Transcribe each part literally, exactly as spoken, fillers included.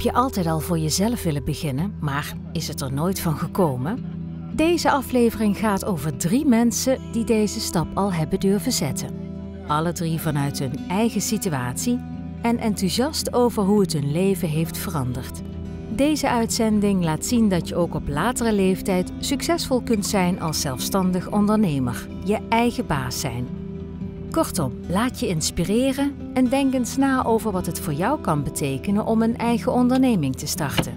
je altijd al voor jezelf willen beginnen, maar is het er nooit van gekomen? Deze aflevering gaat over drie mensen die deze stap al hebben durven zetten. Alle drie vanuit hun eigen situatie en enthousiast over hoe het hun leven heeft veranderd. Deze uitzending laat zien dat je ook op latere leeftijd succesvol kunt zijn als zelfstandig ondernemer, je eigen baas zijn. Kortom, laat je inspireren en denk eens na over wat het voor jou kan betekenen om een eigen onderneming te starten.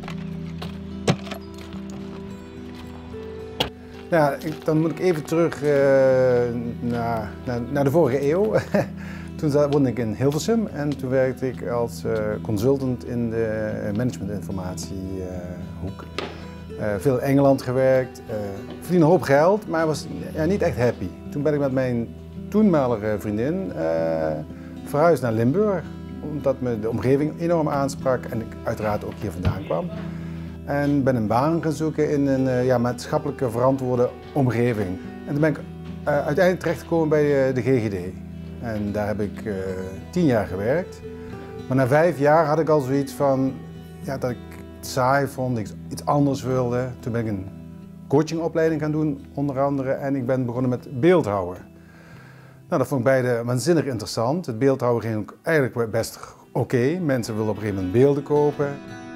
Ja, ik, dan moet ik even terug uh, naar, naar, naar de vorige eeuw. Toen woonde ik in Hilversum en toen werkte ik als uh, consultant in de managementinformatiehoek. Uh, uh, veel in Engeland gewerkt, uh, verdiende een hoop geld, maar was ja, niet echt happy. Toen ben ik met mijn toenmalige vriendin uh, verhuisd naar Limburg, omdat me de omgeving enorm aansprak en ik uiteraard ook hier vandaan kwam. En ben een baan gaan zoeken in een uh, ja, maatschappelijke verantwoorde omgeving. En toen ben ik uh, uiteindelijk terechtgekomen bij uh, de G G D. En daar heb ik uh, tien jaar gewerkt. Maar na vijf jaar had ik al zoiets van ja, dat ik het saai vond, dat ik iets anders wilde. Toen ben ik een coachingopleiding gaan doen, onder andere. En ik ben begonnen met beeldhouwen. Nou, dat vond ik beide waanzinnig interessant. Het beeldhouwen ging ook eigenlijk best oké. Okay. Mensen wilden op een gegeven moment beelden kopen.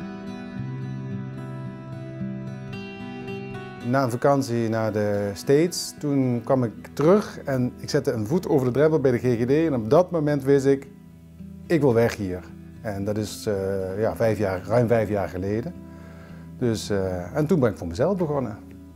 Na een vakantie naar de States, toen kwam ik terug en ik zette een voet over de drempel bij de G G D. En op dat moment wist ik, ik wil weg hier. En dat is uh, ja, vijf jaar, ruim vijf jaar geleden. Dus, uh, en toen ben ik voor mezelf begonnen.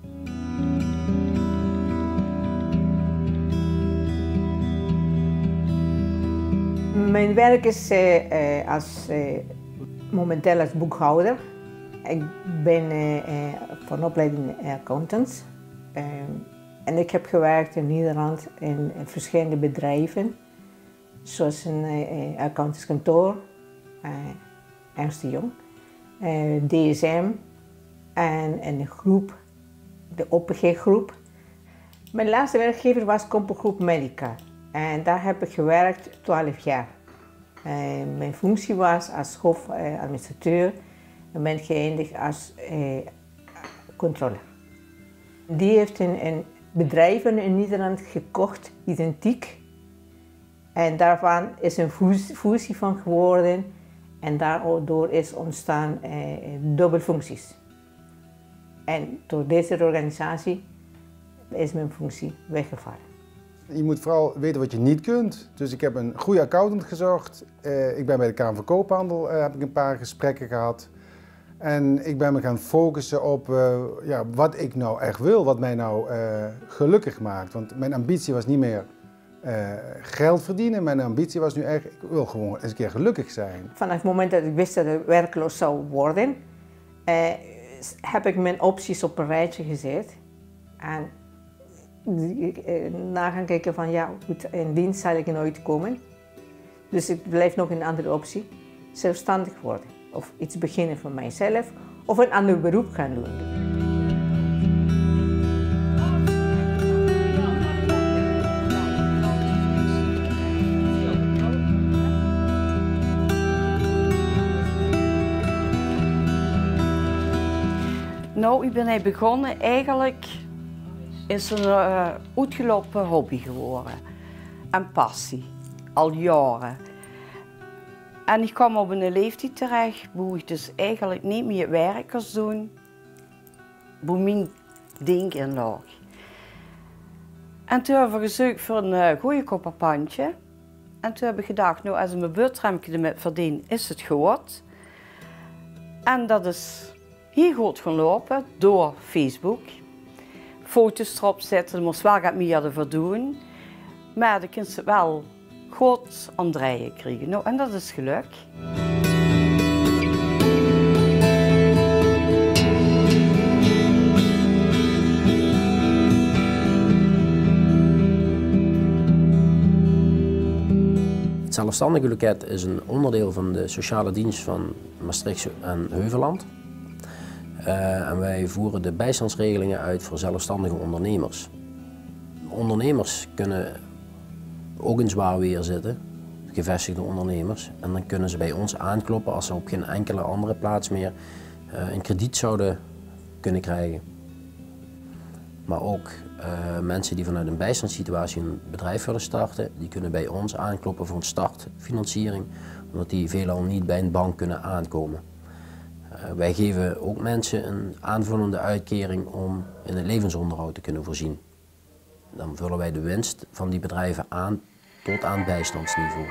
Mijn werk is uh, uh, als, uh, momenteel als boekhouder. Ik ben uh, uh, van opleiding accountant uh, en ik heb gewerkt in Nederland in, in verschillende bedrijven, zoals een uh, accountantskantoor, uh, Ernst de Jong, uh, D S M en, en een groep, de O P G-groep. Mijn laatste werkgever was Compugroep Medica en daar heb ik gewerkt twaalf jaar. Uh, mijn functie was als hoofdadministrateur. Ik ben geëindigd als eh, controller. Die heeft een, een bedrijf in Nederland gekocht, identiek. En daarvan is een fusie van geworden. En daardoor is ontstaan eh, dubbelfuncties. En door deze organisatie is mijn functie weggevallen. Je moet vooral weten wat je niet kunt. Dus ik heb een goede accountant gezocht. Uh, ik ben bij de Kamer van Koophandel, uh, heb ik een paar gesprekken gehad. En ik ben me gaan focussen op uh, ja, wat ik nou echt wil, wat mij nou uh, gelukkig maakt. Want mijn ambitie was niet meer uh, geld verdienen, mijn ambitie was nu echt, ik wil gewoon eens een keer gelukkig zijn. Vanaf het moment dat ik wist dat ik werkloos zou worden, uh, heb ik mijn opties op een rijtje gezet. En uh, na gaan kijken van ja, goed, in dienst zal ik nooit komen. Dus ik blijf nog een andere optie, zelfstandig worden. Of iets beginnen voor mijzelf, of een ander beroep gaan doen. Nou, ik ben hij begonnen eigenlijk is een uh, uitgelopen hobby geworden. En passie, al jaren. En ik kwam op een leeftijd terecht, waar ik dus eigenlijk niet meer werkers doen, waar mijn ding in lag. En toen hebben we gezocht voor een uh, goede kopperpandje. En toen heb ik gedacht, nou als ik mijn boterhammetje ermee verdien, is het goed. En dat is heel goed gaan lopen door Facebook. Foto's erop zetten, daar moest wel wat meer ervoor doen. Maar dan kun je het wel goed aan het draaien krijgen. Nou, en dat is geluk. Het zelfstandige loket is een onderdeel van de sociale dienst van Maastricht en Heuvelland. Uh, en wij voeren de bijstandsregelingen uit voor zelfstandige ondernemers. Ondernemers kunnen ook in zwaar weer zitten. gevestigde ondernemers. En dan kunnen ze bij ons aankloppen als ze op geen enkele andere plaats meer uh, een krediet zouden kunnen krijgen. Maar ook uh, mensen die vanuit een bijstandssituatie een bedrijf willen starten, die kunnen bij ons aankloppen voor een startfinanciering, omdat die veelal niet bij een bank kunnen aankomen. Uh, wij geven ook mensen een aanvullende uitkering om in het levensonderhoud te kunnen voorzien. Dan vullen wij de winst van die bedrijven aan tot aan bijstandsniveau.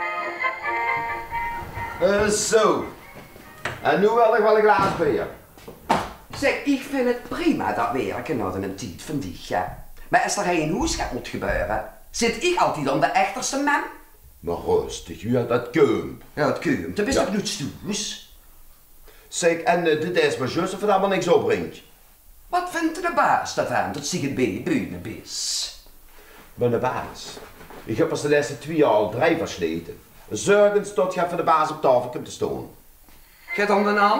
Uh, zo, en nu wil ik wel een glaas bier. Zeg, ik vind het prima dat werken nou een tijd van die, ja. Maar als er geen hoes gaat moet gebeuren, zit ik altijd om de echterste man. Maar rustig, ja, dat komt. Ja, het komt. Dat is Ja. toch niets toes? Zeg, en uh, dit is maar juist of het allemaal niks opbrengt. Wat vindt de baas daarvan, dat zich het bij buiten is? Ben de baas. Ik heb pas de laatste twee jaar al drie versleten. Zorgens tot je voor de baas op tafel komt te staan. Gaat om de naam?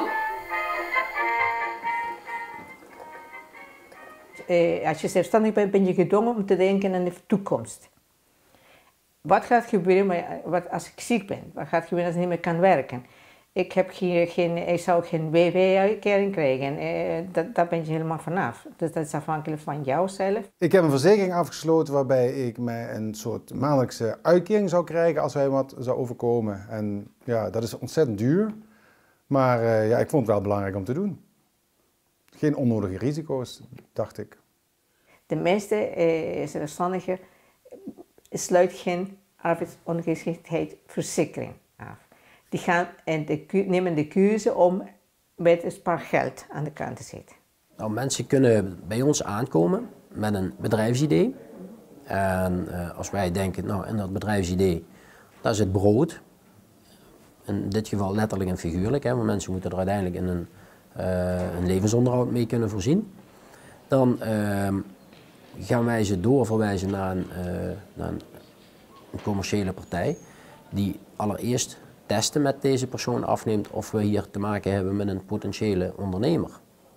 Eh, als je zelfstandig bent, ben je gedwongen om te denken aan de toekomst. Wat gaat gebeuren maar, wat, als ik ziek ben? Wat gaat gebeuren als ik niet meer kan werken? Ik, heb hier geen, ik zou geen W W-uitkering krijgen. Eh, dat, daar ben je helemaal vanaf. Dus dat is afhankelijk van jouzelf. Ik heb een verzekering afgesloten waarbij ik mij een soort maandelijkse uitkering zou krijgen als wij wat zou overkomen. En ja, dat is ontzettend duur. Maar uh, ja, ik vond het wel belangrijk om te doen. Geen onnodige risico's, dacht ik. De meeste eh, zelfstandigen sluiten geen arbeidsongeschiktheidsverzekering af. Die gaan en de, nemen de keuze om met een spaargeld aan de kant te zetten. Nou, mensen kunnen bij ons aankomen met een bedrijfsidee. En uh, als wij denken, nou in dat bedrijfsidee, daar zit brood. In dit geval letterlijk en figuurlijk, hè, want mensen moeten er uiteindelijk in een, uh, een levensonderhoud mee kunnen voorzien. Dan uh, gaan wij ze doorverwijzen naar een, uh, naar een, een commerciële partij die allereerst testen met deze persoon afneemt of we hier te maken hebben met een potentiële ondernemer.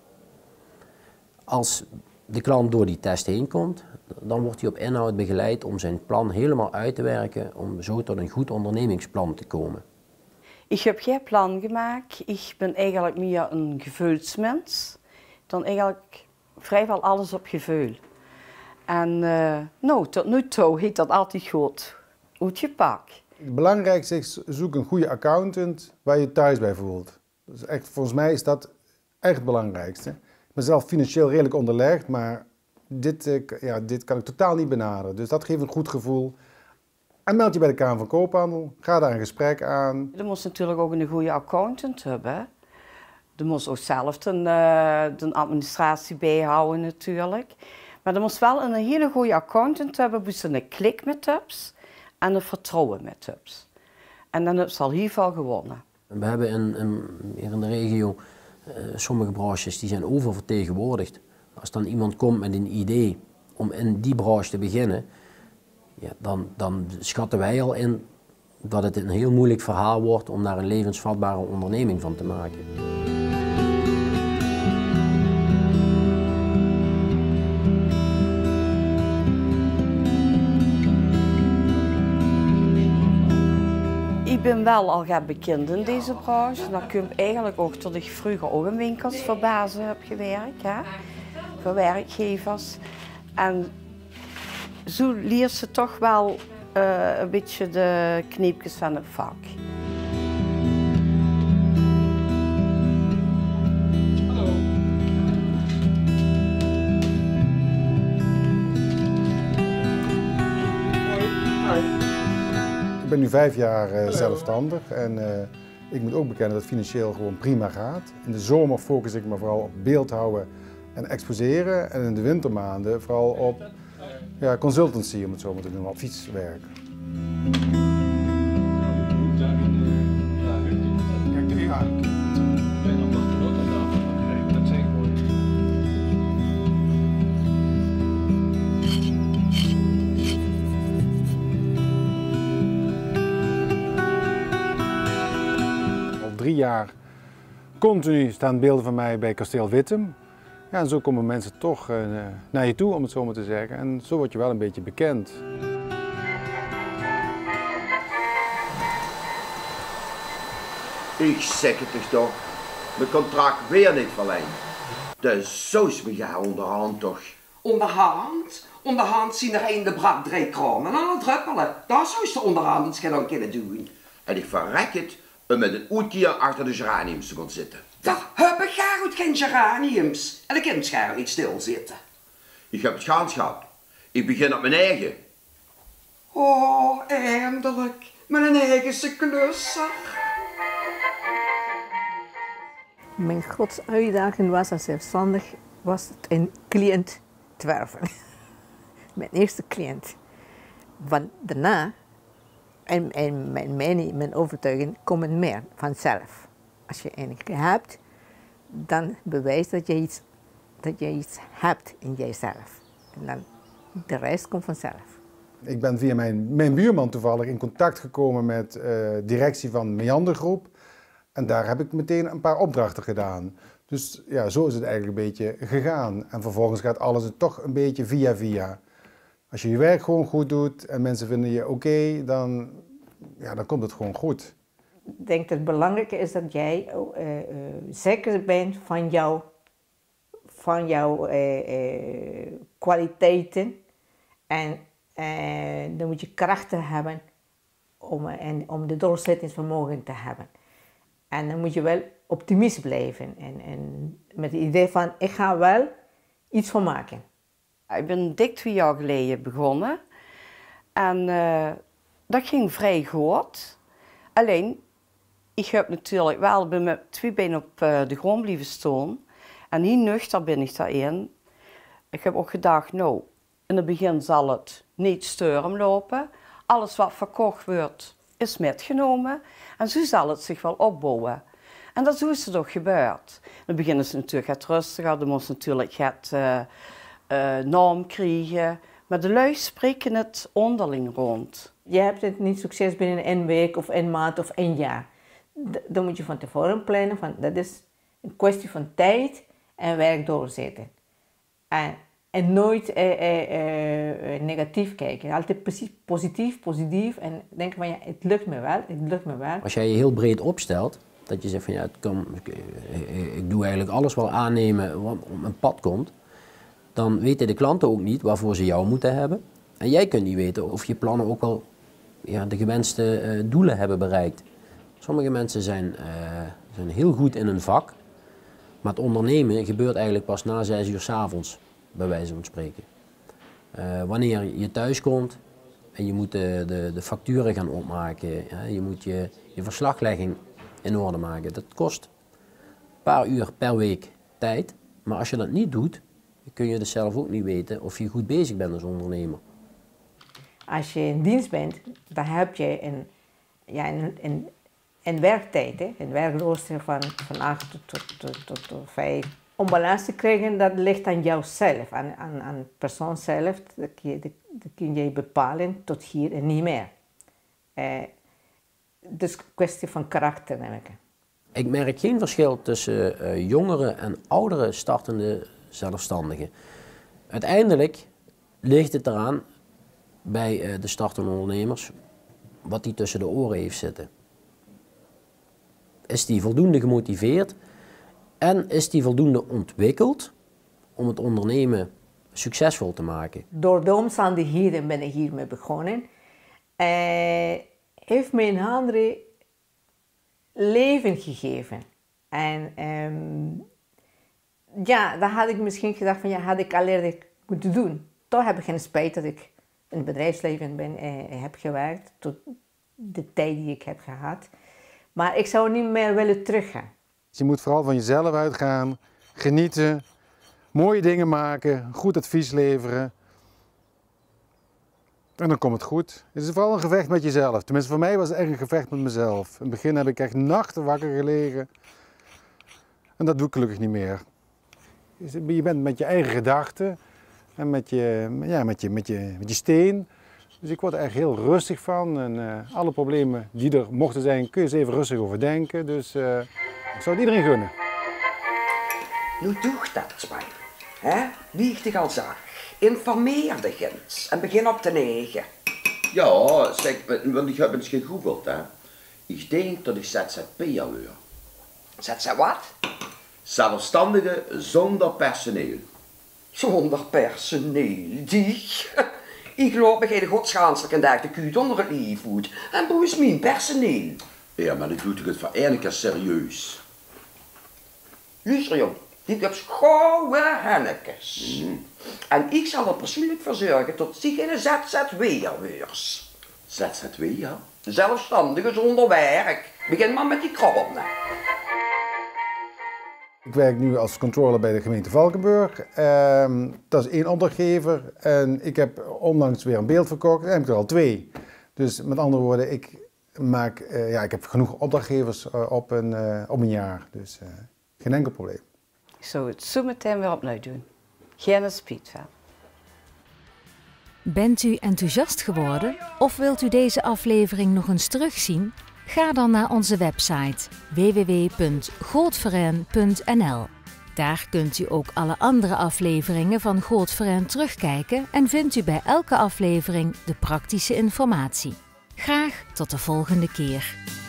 Als de klant door die test heen komt, dan wordt hij op inhoud begeleid om zijn plan helemaal uit te werken om zo tot een goed ondernemingsplan te komen. Ik heb geen plan gemaakt. Ik ben eigenlijk meer een gevoelsmens. Dan eigenlijk vrijwel alles op gevoel. En uh, nou, tot nu toe heeft dat altijd goed uitgepakt. Het belangrijkste is, zoek een goede accountant waar je je thuis bij voelt. Dus echt, volgens mij is dat echt het belangrijkste. Ik ben zelf financieel redelijk onderlegd, maar dit, ja, dit kan ik totaal niet benaderen. Dus dat geeft een goed gevoel. En meld je bij de Kamer van Koophandel, ga daar een gesprek aan. Je moet natuurlijk ook een goede accountant hebben. Je moet ook zelf de, uh, de administratie bijhouden natuurlijk. Maar je moet wel een hele goede accountant hebben, moet je een klik met tips en een vertrouwen met tips. En dan heb je al heel veel gewonnen. We hebben in, in, hier in de regio uh, sommige branches die zijn oververtegenwoordigd. Als dan iemand komt met een idee om in die branche te beginnen, ja, dan, dan schatten wij al in dat het een heel moeilijk verhaal wordt om daar een levensvatbare onderneming van te maken. Ik ben wel al gaan bekend in deze branche. Dat komt eigenlijk ook tot ik vroeger ook in winkels voor bazen heb gewerkt, hè? Voor werkgevers. En zo leert ze toch wel uh, een beetje de kneepjes van het vak. Hallo. Hoi. Hoi. Ik ben nu vijf jaar uh, zelfstandig en uh, ik moet ook bekennen dat het financieel gewoon prima gaat. In de zomer focus ik me vooral op beeldhouden en exposeren en in de wintermaanden vooral op ja, consultancy, om het zo maar te noemen, op fietswerk. Al drie jaar continu staan beelden van mij bij Kasteel Wittem. Ja, en zo komen mensen toch uh, naar je toe, om het zo maar te zeggen. En zo word je wel een beetje bekend. Ik zeg het dus toch. Mijn contract weer niet verlengd. Dus zo is me gaan onderhand toch. Onderhand? Onderhand zien er een de brak drie kronen aan het druppelen. Dat zou ze onderhand dan kunnen doen. En ik verrek het om met een oetje achter de geraniums te gaan zitten. Daar heb ik goed geen geraniums. En ik kan schaar niet stilzitten. Ik heb het gaans gehad. Ik begin op mijn eigen. Oh, eindelijk. Met een eigen klusser. Mijn grootste uitdaging was als zelfstandig was het een cliënt te werven. Mijn eerste cliënt. Want daarna, en, en mijn mening, mijn overtuiging, komen meer vanzelf. Als je een hebt, dan bewijst dat je iets, dat je iets hebt in jezelf. En dan de rest komt vanzelf. Ik ben via mijn, mijn buurman toevallig in contact gekomen met de uh, directie van Meandergroep. En daar heb ik meteen een paar opdrachten gedaan. Dus ja, zo is het eigenlijk een beetje gegaan. En vervolgens gaat alles het toch een beetje via via. Als je je werk gewoon goed doet en mensen vinden je oké, okay, dan, ja, dan komt het gewoon goed. Ik denk dat het belangrijke is dat jij uh, uh, zeker bent van jouw, van jouw uh, uh, kwaliteiten. En uh, dan moet je krachten hebben om, en, om de doorzettingsvermogen te hebben. En dan moet je wel optimist blijven en, en met het idee van ik ga wel iets van maken. Ik ben dik twee jaar geleden begonnen en uh, dat ging vrij goed. Alleen, ik heb natuurlijk wel bij mijn twee benen op uh, de grond blijven staan en niet nuchter ben ik daarin. Ik heb ook gedacht, nou, in het begin zal het niet storm lopen. Alles wat verkocht wordt is metgenomen en zo zal het zich wel opbouwen. En dat is het ook gebeurd. In het begin is het natuurlijk het rustiger, er moest natuurlijk het uh, uh, naam krijgen. Maar de lui spreken het onderling rond. Je hebt het niet succes binnen één week of één maand of één jaar. D dan moet je van tevoren plannen, van, dat is een kwestie van tijd en werk doorzetten. En, en nooit uh, uh, uh, negatief kijken, altijd precies positief, positief en denken van ja, het lukt me wel, het lukt me wel. Als jij je heel breed opstelt, dat je zegt van ja, het kan, ik, ik doe eigenlijk alles wel aannemen wat op mijn pad komt, dan weten de klanten ook niet waarvoor ze jou moeten hebben. En jij kunt niet weten of je plannen ook wel ja, de gewenste uh, doelen hebben bereikt. Sommige mensen zijn, uh, zijn heel goed in hun vak, maar het ondernemen gebeurt eigenlijk pas na zes uur 's avonds, bij wijze van spreken. Uh, wanneer je thuis komt en je moet de, de, de facturen gaan opmaken, ja, je moet je, je verslaglegging in orde maken. Dat kost een paar uur per week tijd, maar als je dat niet doet, kun je dus zelf ook niet weten of je goed bezig bent als ondernemer. Als je in dienst bent, dan heb je een, ja, een, een, een werktijd, hè? Een werkrooster van, van acht tot, tot, tot, tot, tot vijf. Om balans te krijgen, dat ligt aan jouzelf, aan, aan, aan de persoon zelf. Dat kun, je, dat kun je bepalen tot hier en niet meer. Uh, dus een kwestie van karakter, denk ik. Ik merk geen verschil tussen uh, jongere en oudere startende zelfstandigen. Uiteindelijk ligt het eraan bij uh, de startende ondernemers wat die tussen de oren heeft zitten. Is die voldoende gemotiveerd en is die voldoende ontwikkeld om het ondernemen succesvol te maken? Door de omstandigheden ben ik hiermee begonnen. Uh, heeft mij een andere leven gegeven. En um, ja, dan had ik misschien gedacht van ja, had ik al eerder moeten doen. Toch heb ik geen spijt dat ik in het bedrijfsleven ben, uh, heb gewerkt tot de tijd die ik heb gehad. Maar ik zou niet meer willen teruggaan. Je moet vooral van jezelf uitgaan, genieten, mooie dingen maken, goed advies leveren. En dan komt het goed. Het is vooral een gevecht met jezelf. Tenminste, voor mij was het echt een gevecht met mezelf. In het begin heb ik echt nachten wakker gelegen. En dat doe ik gelukkig niet meer. Je bent met je eigen gedachten en met je, ja, met je, met je, met je steen. Dus ik word er echt heel rustig van. En uh, alle problemen die er mochten zijn, kun je eens even rustig over denken. Dus uh, ik zou het iedereen gunnen. Nu doe dat eens maar. Hè? Wieg dich al zacht. Informeer de gens en begin op te negen. Ja, zeg, want ik heb eens gegoogeld, hè. Ik denk dat ik Z Z P'er word. Zet ze wat? Zelfstandige zonder personeel. Zonder personeel, die. Ik loop me geen godsganselijke dag de kuut onder het liefvoet. En boe is mijn personeel. Ja, maar dan doe ik het voor één keer serieus. Luister jong, ik heb gouden hennekes. Mm. En ik zal er persoonlijk voor zorgen tot zich in een Z Z W'er weurs. Z Z W, ja? Zelfstandige zonder werk. Begin maar met die krabbelen. Ik werk nu als controller bij de gemeente Valkenburg. Uh, dat is één opdrachtgever en ik heb onlangs weer een beeld verkocht en heb ik er al twee. Dus met andere woorden, ik, maak, uh, ja, ik heb genoeg opdrachtgevers uh, op, een, uh, op een jaar. Dus uh, geen enkel probleem. Ik zou het zo meteen weer opnieuw doen. Geen spijt van. Bent u enthousiast geworden of wilt u deze aflevering nog eens terugzien? Ga dan naar onze website w w w punt gootforijn punt n l. Daar kunt u ook alle andere afleveringen van Gootforijn terugkijken en vindt u bij elke aflevering de praktische informatie. Graag tot de volgende keer.